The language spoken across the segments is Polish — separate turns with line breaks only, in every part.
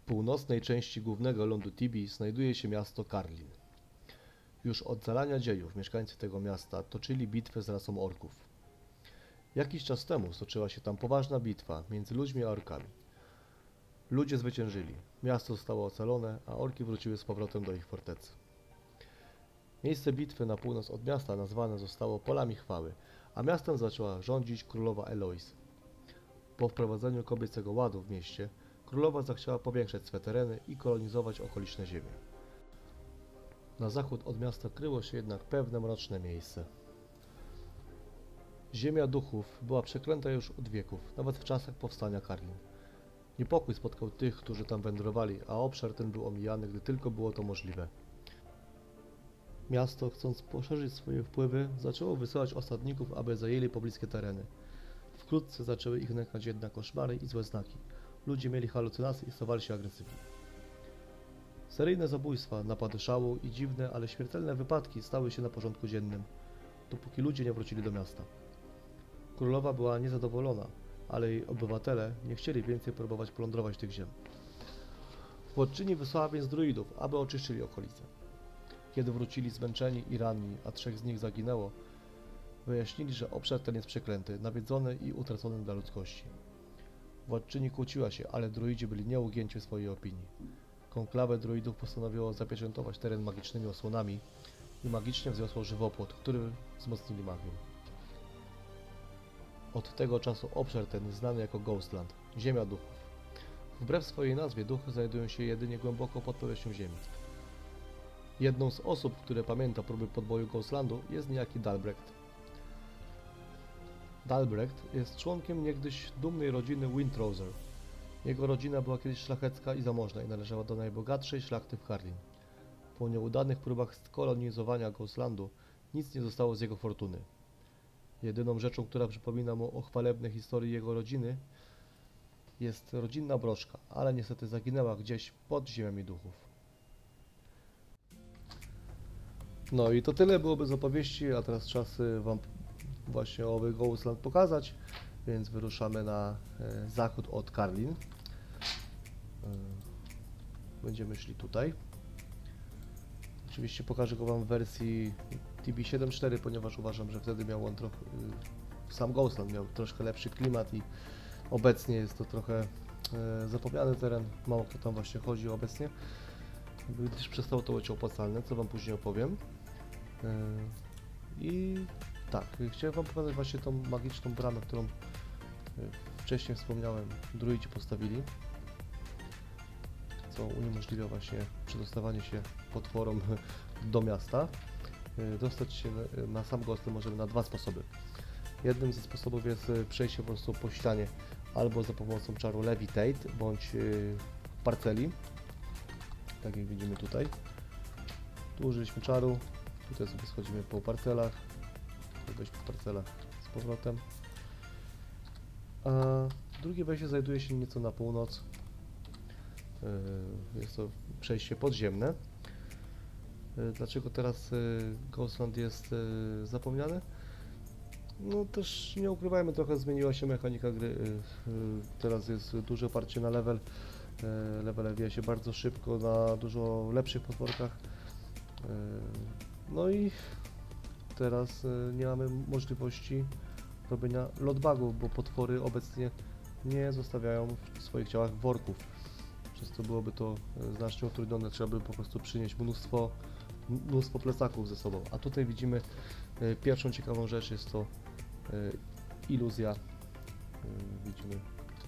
północnej części głównego lądu Tibii znajduje się miasto Karlin. Już od zarania dziejów mieszkańcy tego miasta toczyli bitwę z rasą orków. Jakiś czas temu stoczyła się tam poważna bitwa między ludźmi a orkami. Ludzie zwyciężyli, miasto zostało ocalone, a orki wróciły z powrotem do ich fortecy. Miejsce bitwy na północ od miasta nazwane zostało Polami Chwały, a miastem zaczęła rządzić królowa Elois. Po wprowadzeniu kobiecego ładu w mieście, królowa zachciała powiększać swe tereny i kolonizować okoliczne ziemie. Na zachód od miasta kryło się jednak pewne mroczne miejsce. Ziemia duchów była przeklęta już od wieków, nawet w czasach powstania Karlin. Niepokój spotkał tych, którzy tam wędrowali, a obszar ten był omijany, gdy tylko było to możliwe. Miasto, chcąc poszerzyć swoje wpływy, zaczęło wysyłać osadników, aby zajęli pobliskie tereny. Wkrótce zaczęły ich nękać jednak koszmary i złe znaki. Ludzie mieli halucynacje i stawali się agresywni. Seryjne zabójstwa, napady szału i dziwne, ale śmiertelne wypadki stały się na porządku dziennym, dopóki ludzie nie wrócili do miasta. Królowa była niezadowolona, ale jej obywatele nie chcieli więcej próbować plądrować tych ziem. Władczyni wysłała więc druidów, aby oczyszczyli okolice. Kiedy wrócili zmęczeni i ranni, a 3 z nich zaginęło, wyjaśnili, że obszar ten jest przeklęty, nawiedzony i utracony dla ludzkości. Władczyni kłóciła się, ale druidzi byli nieugięci w swojej opinii. Konklawę druidów postanowiło zapieczętować teren magicznymi osłonami i magicznie wzniosło żywopłot, który wzmocnili magią. Od tego czasu obszar ten jest znany jako Ghostland, Ziemia Duchów. Wbrew swojej nazwie duchy znajdują się jedynie głęboko pod powierzchnią ziemi. Jedną z osób, które pamięta próby podboju Ghostlandu, jest niejaki Dalbrecht. Dalbrecht jest członkiem niegdyś dumnej rodziny Windrosser. Jego rodzina była kiedyś szlachecka i zamożna i należała do najbogatszej szlachty w Karlin. Po nieudanych próbach skolonizowania Ghostlandu nic nie zostało z jego fortuny. Jedyną rzeczą, która przypomina mu o chwalebnej historii jego rodziny, jest rodzinna broszka, ale niestety zaginęła gdzieś pod ziemiami duchów. No i to tyle byłoby z opowieści, a teraz czas Wam właśnie owy Ghostland pokazać, więc wyruszamy na zachód od Karlin. Będziemy szli tutaj. Oczywiście pokażę go Wam w wersji Tibii 7.4, ponieważ uważam, że wtedy miał on trochę, sam Ghostland miał troszkę lepszy klimat i obecnie jest to trochę zapomniany teren, mało kto tam właśnie chodzi obecnie, gdyż przestało to być opłacalne, co Wam później opowiem. I tak, chciałem Wam pokazać właśnie tą magiczną bramę, którą wcześniej wspomniałem, druidzi postawili, co uniemożliwia właśnie przedostawanie się potworom do miasta. Dostać się na sam Ghostland możemy na 2 sposoby. Jednym ze sposobów jest przejście po prostu po ścianie albo za pomocą czaru Levitate bądź parceli, tak jak widzimy tutaj. Tu użyliśmy czaru, tutaj sobie schodzimy po parcelach, wejść po parcelach z powrotem. A drugie wejście znajduje się nieco na północ. Jest to przejście podziemne. Dlaczego teraz Ghostland jest zapomniany? No też nie ukrywajmy, trochę zmieniła się mechanika gry. Teraz jest duże oparcie na level. Level wija się bardzo szybko na dużo lepszych potworkach. No i teraz nie mamy możliwości robienia loadbugów, bo potwory obecnie nie zostawiają w swoich ciałach worków. Przez to byłoby to znacznie utrudnione, trzeba by po prostu przynieść mnóstwo plecaków ze sobą. A tutaj widzimy pierwszą ciekawą rzecz, jest to iluzja. Widzimy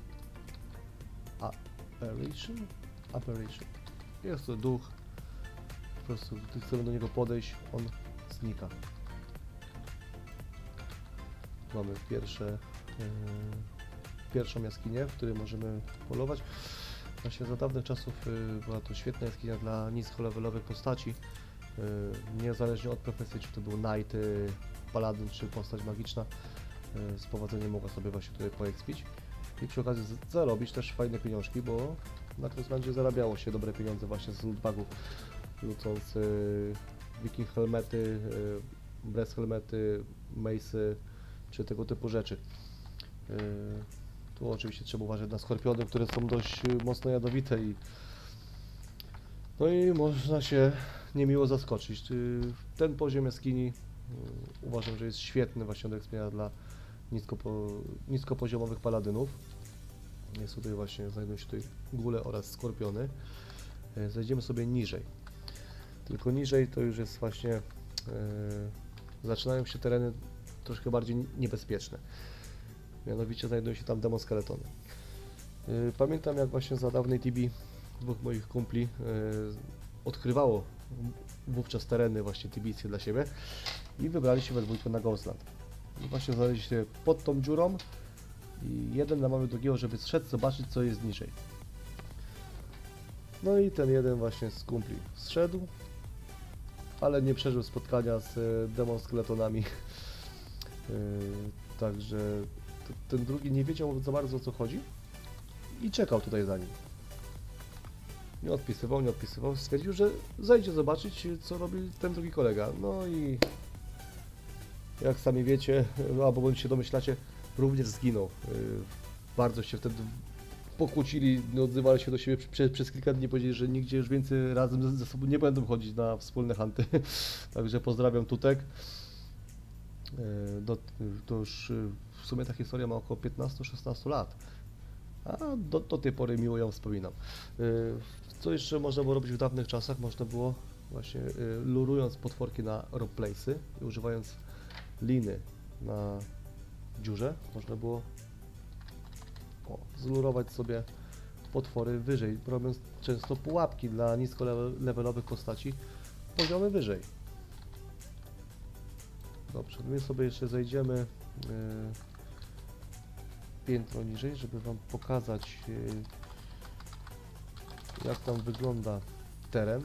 apparition. Jest to duch. Po prostu gdy chcemy do niego podejść, on znika. Mamy pierwszą jaskinię, w której możemy polować. Właśnie za dawnych czasów była to świetna jaskinia dla niskolevelowych postaci. Niezależnie od profesji, czy to był Knight, Paladin, czy postać magiczna, z powodzeniem mogła sobie właśnie tutaj poekspić i przy okazji zarobić też fajne pieniążki, bo na Ghostlandzie zarabiało się dobre pieniądze właśnie z lootbagów, lucąc Viking helmety, breast helmety, mace'y, czy tego typu rzeczy. Tu oczywiście trzeba uważać na skorpiony, które są dość mocno jadowite i No i można się niemiło zaskoczyć. Ten poziom jaskini uważam, że jest świetny właśnie do ekspienia dla niskopoziomowych paladynów. Jest tutaj właśnie, znajdują się tutaj góle oraz skorpiony. Zejdziemy sobie niżej. Tylko niżej to już jest właśnie, zaczynają się tereny troszkę bardziej niebezpieczne. Mianowicie znajdują się tam demoskeletony. Pamiętam, jak właśnie za dawnej TB dwóch moich kumpli odkrywało wówczas tereny właśnie tibijskie dla siebie i wybrali się we dwójkę na Ghostland. I właśnie znaleźli się pod tą dziurą i jeden namawiał drugiego, żeby zszedł zobaczyć, co jest niżej. No i ten jeden właśnie z kumpli zszedł, ale nie przeżył spotkania z demonskeletonami. Także ten drugi nie wiedział za bardzo, o co chodzi i czekał tutaj za nim. Nie odpisywał, stwierdził, że zejdzie zobaczyć, co robi ten drugi kolega. No i jak sami wiecie, albo bądź się domyślacie, również zginął. Bardzo się wtedy pokłócili, nie odzywali się do siebie przez kilka dni, powiedzieli, że nigdzie już więcej razem ze sobą nie będą chodzić na wspólne hunty. Także pozdrawiam Tutek. To już w sumie ta historia ma około 15-16 lat. A do tej pory miło ją wspominam. Co jeszcze można było robić w dawnych czasach? Można było właśnie lurując potworki na roleplaysy i używając liny na dziurze, można było zlurować sobie potwory wyżej, robiąc często pułapki dla niskolevelowych postaci poziomy wyżej. Dobrze, my sobie jeszcze zejdziemy piętro niżej, żeby Wam pokazać, jak tam wygląda teren.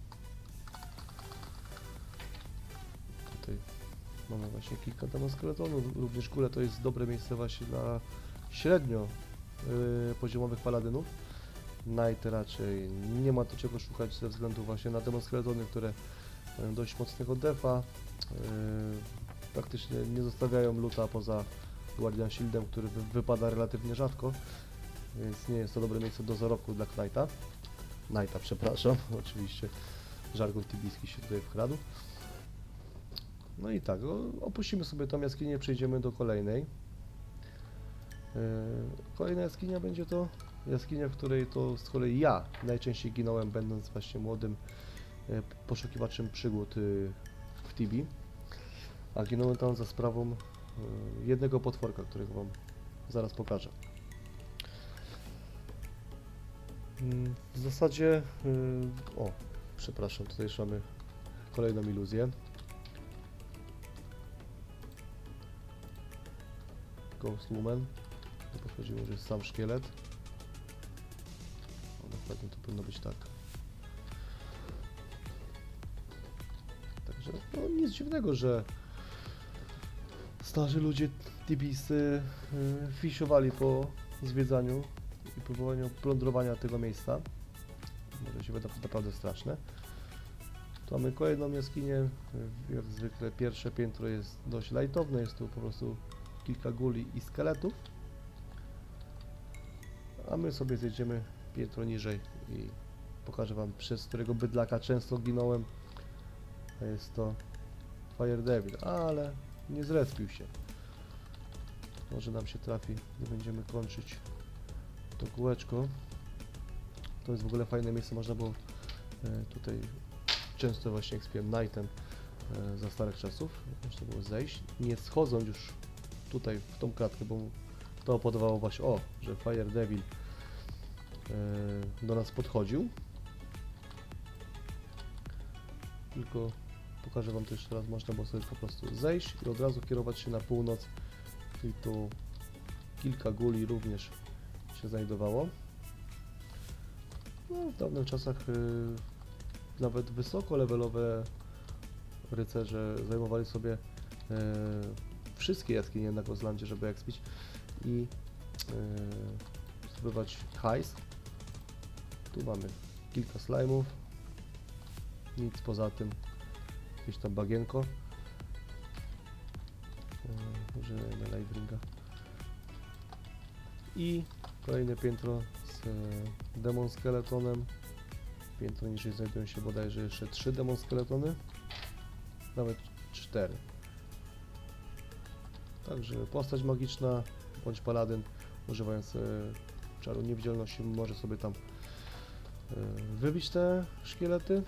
Tutaj mamy właśnie kilka demoskeletonów, również góle to jest dobre miejsce właśnie dla średnio poziomowych paladynów. Knight raczej nie ma tu czego szukać ze względu właśnie na demoskeletony, które mają dość mocnego defa. Praktycznie nie zostawiają luta poza Guardian Shieldem, który wypada relatywnie rzadko, więc nie jest to dobre miejsce do zarobku dla Knighta, przepraszam, oczywiście żargon tibijski się tutaj wkradł. No i tak, opuścimy sobie tą jaskinię, przejdziemy do kolejnej. Kolejna jaskinia będzie to jaskinia, w której to z kolei ja najczęściej ginąłem, będąc właśnie młodym poszukiwaczem przygód w Tibi. A ginąłem tam za sprawą jednego potworka, którego Wam zaraz pokażę. W zasadzie, przepraszam, tutaj już mamy kolejną iluzję. Ghost Woman. To podchodziło, że jest sam szkielet. Dokładnie to powinno być tak. Także no, nic dziwnego, że starzy ludzie tibijscy fisiowali po zwiedzaniu i próbowaniu plądrowania tego miejsca. Może się wyda naprawdę straszne. Tu mamy kolejną jaskinię. Jak zwykle pierwsze piętro jest dość lajtowne. Jest tu po prostu kilka guli i szkieletów. A my sobie zjedziemy piętro niżej i pokażę Wam, przez którego bydlaka często ginąłem. A jest to Fire Devil, ale nie zrespił się. Może nam się trafi, nie będziemy kończyć to kółeczko. To jest w ogóle fajne miejsce, można było tutaj często właśnie ekspiłem Knightem za starych czasów. Można było zejść, nie schodząc już tutaj w tą klatkę, bo to podawało właśnie, że Fire Devil do nas podchodził. Tylko pokażę Wam to jeszcze raz, można było sobie po prostu zejść i od razu kierować się na północ. I tu kilka guli również się znajdowało. No, w dawnych czasach nawet wysoko levelowe rycerze zajmowali sobie wszystkie jaskinie na Ghostlandzie, żeby ekspić i zdobywać hajs. Tu mamy kilka slime'ów, nic poza tym, jakieś tam bagienko. Użyję na Lightringa. I kolejne piętro z demon skeletonem. Piętro niżej znajdują się bodajże jeszcze 3 demon skeletony, nawet 4. Także postać magiczna bądź paladyn, używając czaru niewidzialności, może sobie tam wybić te szkielety.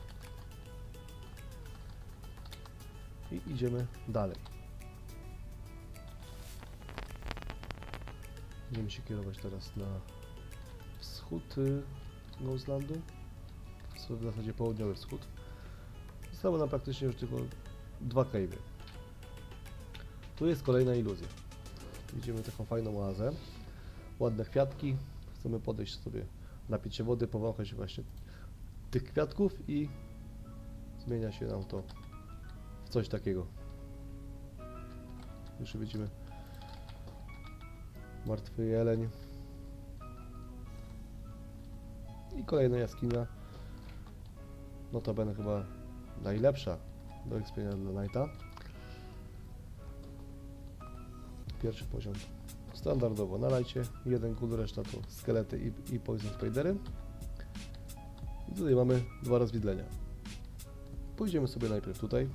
I idziemy dalej. Będziemy się kierować teraz na wschód Noselandu, w zasadzie południowy wschód. Zostały nam praktycznie już tylko 2 cave'y. Tu jest kolejna iluzja. Widzimy taką fajną oazę, ładne kwiatki. Chcemy podejść sobie, napić się wody, powąchać właśnie tych kwiatków i zmienia się nam to w coś takiego. Już widzimy martwy jeleń i kolejna jaskinia, notabene chyba najlepsza do ekspienia dla Knighta. Pierwszy poziom standardowo na lajcie, 1 ghoul, reszta to skelety i poison spidery. I tutaj mamy 2 rozwidlenia. Pójdziemy sobie najpierw tutaj.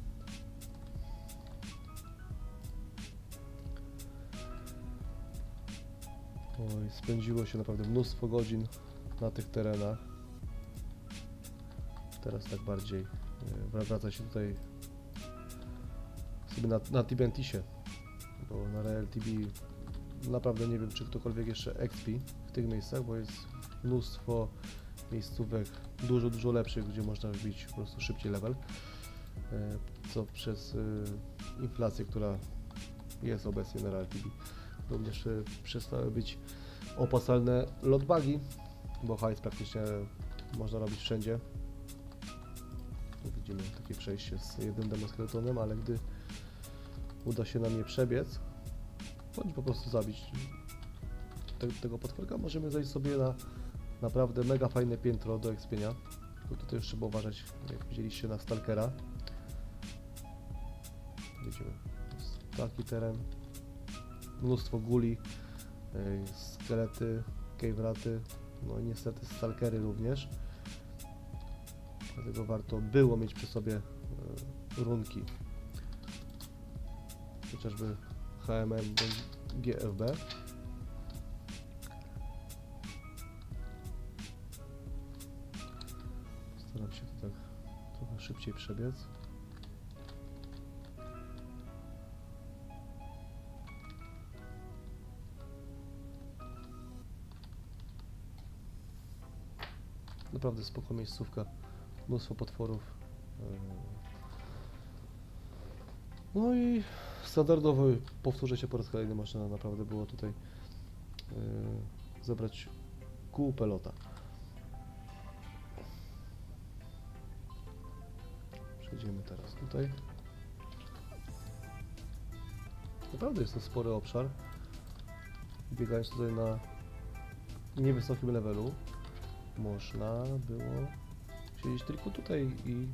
Oj, spędziło się naprawdę mnóstwo godzin na tych terenach. Teraz tak bardziej wraca się tutaj sobie na Tibentisie, bo na Real TB naprawdę nie wiem, czy ktokolwiek jeszcze expi w tych miejscach, bo jest mnóstwo miejscówek dużo lepszych, gdzie można wbić po prostu szybciej level, co przez inflację, która jest obecnie na Real TB. Również przestały być opłacalne lotbagi, bo hajs praktycznie można robić wszędzie. Tu widzimy takie przejście z jednym demoskeletonem, ale gdy uda się nam je przebiec, bądź po prostu zabić tego potworka, możemy zejść sobie na naprawdę mega fajne piętro do ekspienia. Tylko tutaj już trzeba uważać, jak widzieliście, na stalkera. Widzimy, jest taki teren, mnóstwo guli, skelety, cave-raty, no i niestety stalkery również. Dlatego warto było mieć przy sobie runki, chociażby HMM bądź GFB. Staram się to tak trochę szybciej przebiec. Naprawdę spoko miejscówka, mnóstwo potworów. No i standardowo powtórzę się po raz kolejny, można naprawdę było tutaj zebrać kół pelota. Przejdziemy teraz tutaj. Naprawdę jest to spory obszar. Biegając tutaj na niewysokim levelu, można było siedzieć tylko tutaj i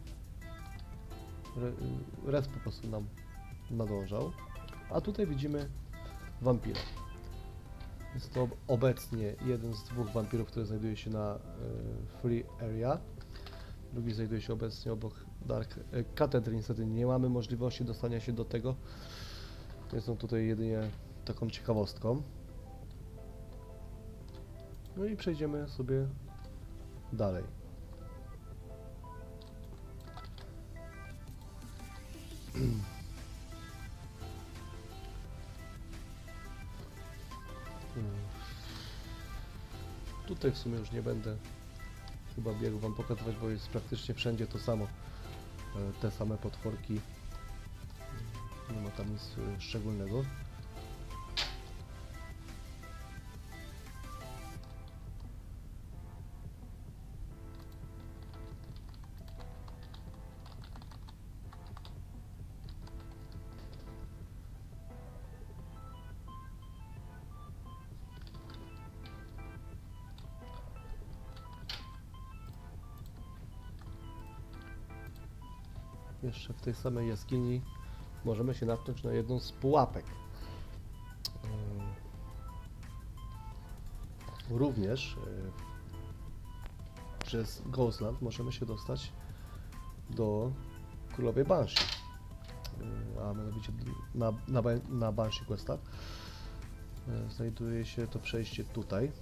res po prostu nam nadążał. A tutaj widzimy wampira. Jest to obecnie jeden z 2 wampirów, który znajduje się na Free Area. Drugi znajduje się obecnie obok Dark Cathedral. Niestety nie mamy możliwości dostania się do tego. Jest on tutaj jedynie taką ciekawostką. No i przejdziemy sobie dalej. Tutaj w sumie już nie będę chyba biegł wam pokazywać, bo jest praktycznie wszędzie to samo. Te same potworki. Nie ma tam nic szczególnego. Jeszcze w tej samej jaskini możemy się natknąć na jedną z pułapek. Również przez Ghostland możemy się dostać do Królowej Banshee, a mianowicie na Banshee Questach znajduje się to przejście tutaj.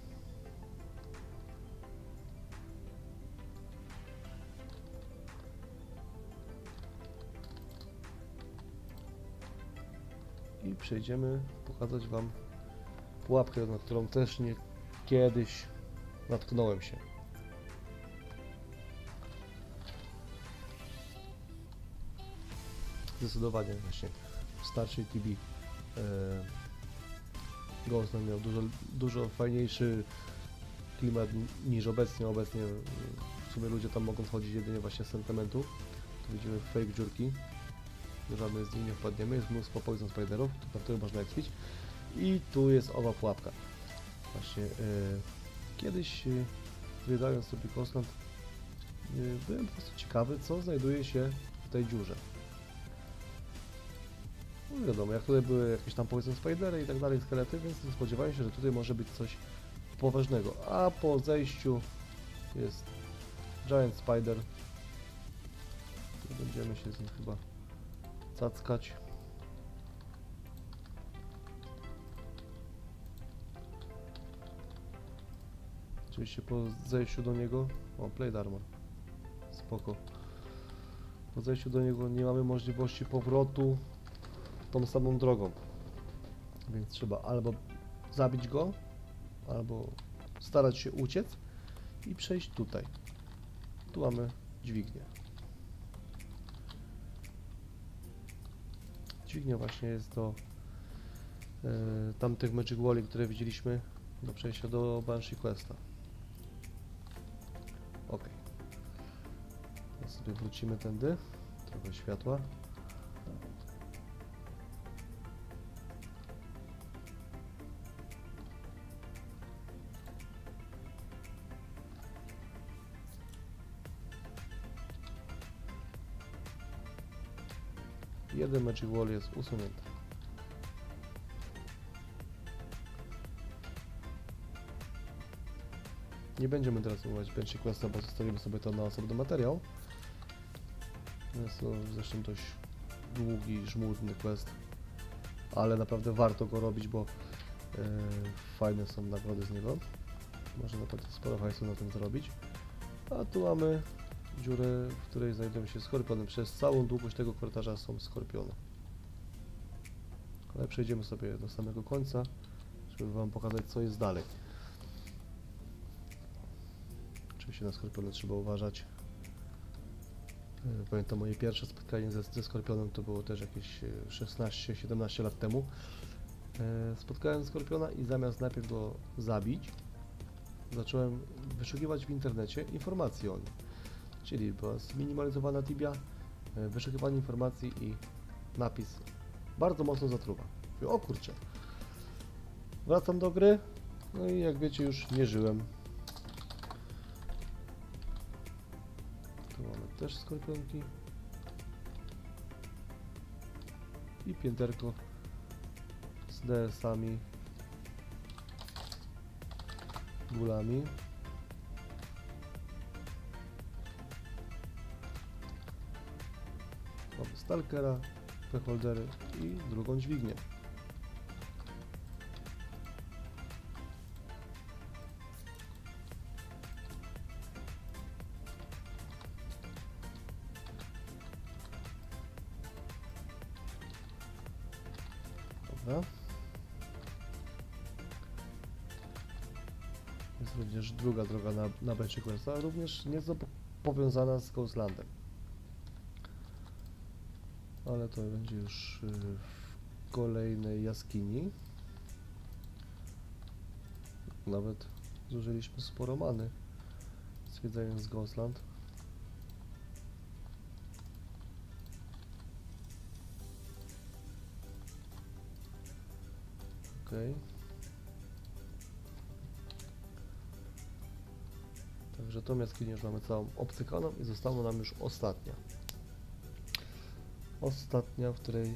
I przejdziemy pokazać Wam pułapkę, na którą też kiedyś natknąłem się. Zdecydowanie właśnie w starszej TV Ghostland miał dużo fajniejszy klimat niż obecnie. Obecnie w sumie ludzie tam mogą wchodzić jedynie właśnie z sentymentu. Tu widzimy fake dziurki. Do żadnej z nich nie wpadniemy. Jest mnóstwo poison spiderów, na których można ekspić. I tu jest owa pułapka. Właśnie kiedyś wydając sobie Ghostland byłem po prostu ciekawy, co znajduje się w tej dziurze. No wiadomo, jak tutaj były jakieś tam poison spidery i tak dalej, skelety, więc nie spodziewałem się, że tutaj może być coś poważnego. A po zejściu jest Giant Spider. Tu będziemy się z nim chyba cackać. Oczywiście po zejściu do niego... O, Plate Armor. Spoko. Po zejściu do niego nie mamy możliwości powrotu tą samą drogą. Więc trzeba albo zabić go, albo starać się uciec i przejść tutaj. Tu mamy dźwignię. Dźwignia właśnie jest do tamtych Magic Walli, które widzieliśmy do przejścia do Banshee Questa. Ok. Teraz sobie wrócimy tędy. Trochę światła. Jeden Magic Wall jest usunięty. Nie będziemy teraz używać Banshee Questa, bo zostawimy sobie to na osobny materiał. Jest to zresztą dość długi, żmudny quest, ale naprawdę warto go robić, bo fajne są nagrody z niego. Można naprawdę sporo hajsu na tym zrobić. A tu mamy dziurę, w której znajdują się skorpiony. Przez całą długość tego korytarza są skorpiony. Ale przejdziemy sobie do samego końca, żeby Wam pokazać, co jest dalej. Oczywiście na skorpiony trzeba uważać. Pamiętam moje pierwsze spotkanie ze skorpionem, to było też jakieś 16-17 lat temu. Spotkałem skorpiona i zamiast najpierw go zabić, zacząłem wyszukiwać w internecie informacji o nim. Czyli była zminimalizowana tibia, wyszukiwanie informacji i napis bardzo mocno zatruwa. Mówię, o kurczę. Wracam do gry, no i jak wiecie, już nie żyłem. Tu mamy też skorpionki. I pięterko z DS-ami, gulami. Mamy Stalkera, Beholdery i drugą dźwignię. Dobra. Jest również druga droga na Banshee Questa, również nieco powiązana z Ghostlandem. Ale to będzie już w kolejnej jaskini. Nawet zużyliśmy sporo many, zwiedzając Ghostland. Okej. Także tą jaskinię już mamy całą obcykaną i została nam już ostatnia. Ostatnia, w której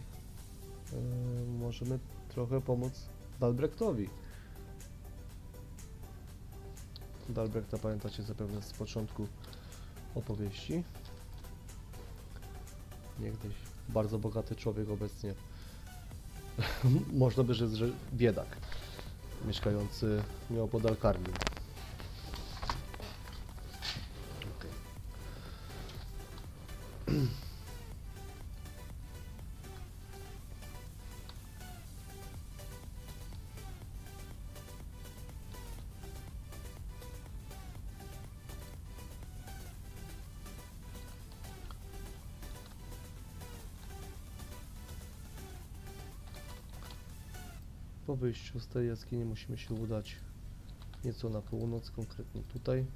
możemy trochę pomóc Dalbrechtowi. Dalbrechta pamiętacie zapewne z początku opowieści. Niegdyś bardzo bogaty człowiek, obecnie można by rzec, że biedak, mieszkający nieopodal Karlin. Okay. Po wyjściu z tej jaskini musimy się udać nieco na północ, konkretnie tutaj.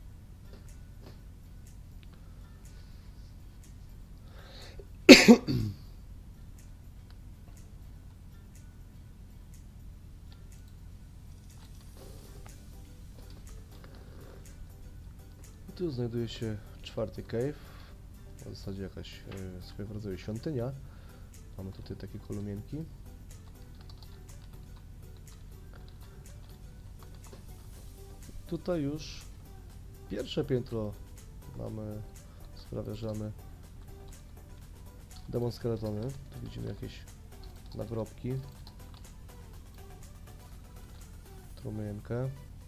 Tu znajduje się czwarty cave, w zasadzie jakaś swojego rodzaju świątynia. Mamy tutaj takie kolumienki. Tutaj już pierwsze piętro mamy, sprawia, że mamy demon skeletony. Tu widzimy jakieś nagrobki, trumienkę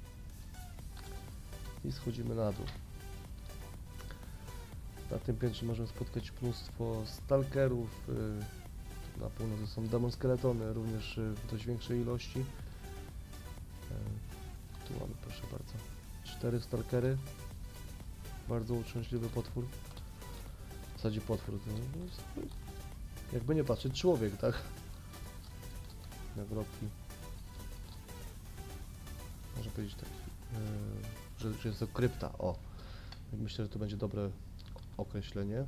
i schodzimy na dół. Na tym piętrze możemy spotkać mnóstwo stalkerów. Na północy są demon skeletony, również w dość większej ilości. Tu mamy, proszę bardzo, 4 stalkery. Bardzo uczęśliwy potwór. W zasadzie potwór to jest, jakby nie patrzeć, człowiek, tak? Nagrobki. Można powiedzieć tak, że jest to krypta. O! Myślę, że to będzie dobre określenie.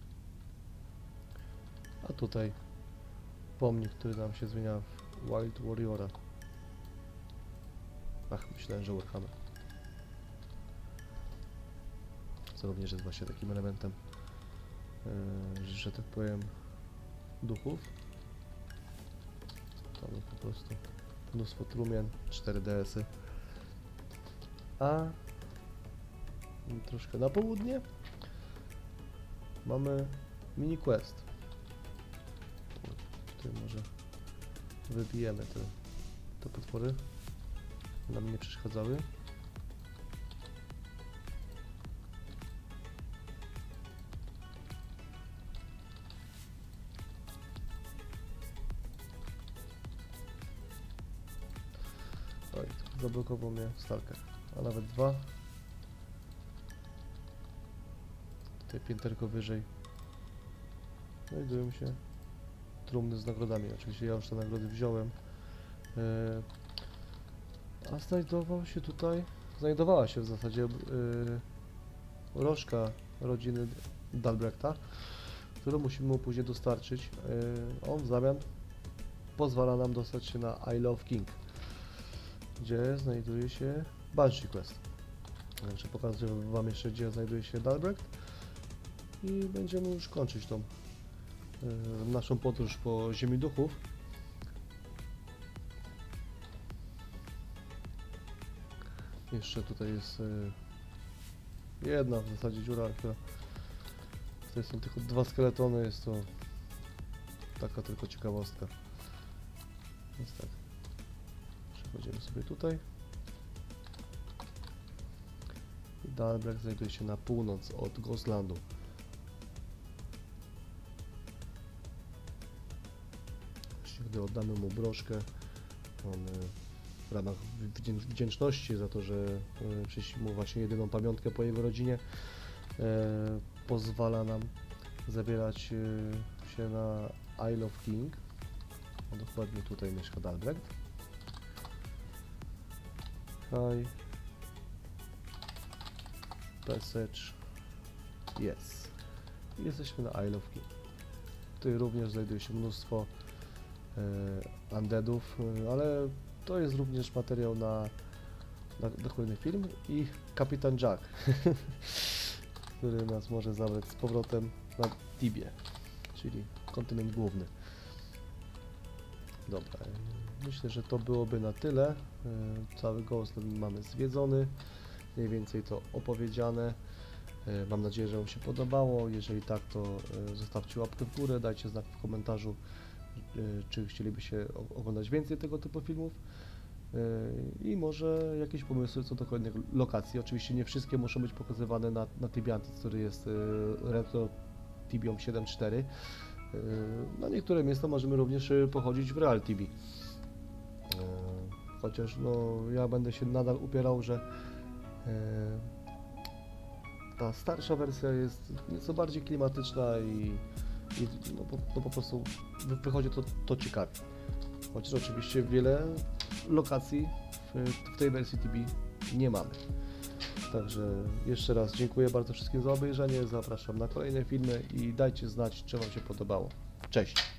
A tutaj pomnik, który nam się zmienia w Wild Warriora. Ach, myślałem, że Warhammer. Co również jest właśnie takim elementem, że tak powiem, duchów. Tam po prostu mnóstwo trumien, 4 DS-y. A troszkę na południe mamy mini quest. Tutaj może wybijemy te potwory, nam nie przeszkadzały. Oj, zablokował mnie stalker, a nawet 2. Tutaj pięterko wyżej znajdują się trumny z nagrodami. Oczywiście ja już te nagrody wziąłem. A znajdowała się w zasadzie rożka rodziny Dalbrechta, którą musimy mu później dostarczyć. On w zamian pozwala nam dostać się na Isle of King, gdzie znajduje się Banshee Quest. Także pokażę wam jeszcze, gdzie znajduje się Dalbrecht i będziemy już kończyć tą naszą podróż po Ziemi Duchów. Jeszcze tutaj jest jedna w zasadzie dziura, która... Tutaj są tylko 2 skeletony, jest to taka tylko ciekawostka. Więc tak, przechodzimy sobie tutaj. Dalbrecht znajduje się na północ od Ghostlandu. Gdy oddamy mu broszkę, on w ramach wdzięczności za to, że przyszliśmy mu właśnie jedyną pamiątkę po jego rodzinie, pozwala nam zabierać się na Isle of King. A dokładnie tutaj mieszka Dalbrecht. High Passage. Yes. I jesteśmy na Isle of King. Tutaj również znajduje się mnóstwo undeadów, ale to jest również materiał na kolejny film i Kapitan Jack, który nas może zabrać z powrotem na Tibię, czyli kontynent główny. Dobra, myślę, że to byłoby na tyle. Cały Ghostland mamy zwiedzony. mniej więcej to opowiedziane. Mam nadzieję, że Wam się podobało. Jeżeli tak, to zostawcie łapkę w górę, dajcie znak w komentarzu, czy chcielibyście oglądać więcej tego typu filmów. I może jakieś pomysły co do kolejnych lokacji. Oczywiście nie wszystkie muszą być pokazywane na Tibiantis, który jest Retro Tibią 7.4. Na niektóre miejsca możemy również pochodzić w Real Tibi. Chociaż no, ja będę się nadal upierał, że ta starsza wersja jest nieco bardziej klimatyczna i no po prostu wychodzi to ciekawie. Chociaż oczywiście wiele lokacji w tej wersji TB nie mamy. Także jeszcze raz dziękuję bardzo wszystkim za obejrzenie, zapraszam na kolejne filmy i dajcie znać, czy Wam się podobało. Cześć!